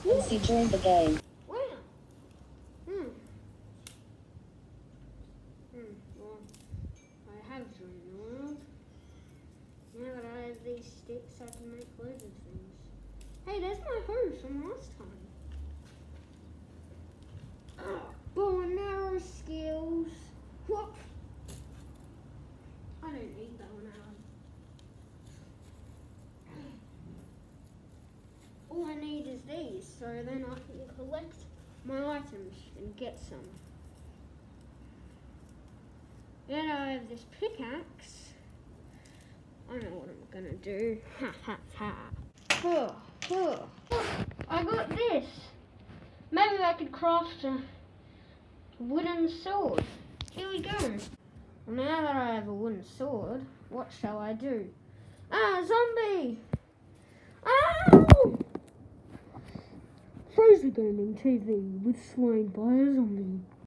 Once you joined the game. Wow. Well, I have joined the world. Now that I have these sticks, I can make loads of things. Hey, there's my hoe from last time. Bow and arrow skills. What? I don't need bow and arrow. All I need is these, so then I can collect my items and get some. Then I have this pickaxe. I know what I'm gonna do. Ha ha ha. I got this. Maybe I could craft a wooden sword. Here we go. Well, now that I have a wooden sword, what shall I do? Ah, zombie! Ow! Frozen Gaming TV with slain by a zombie.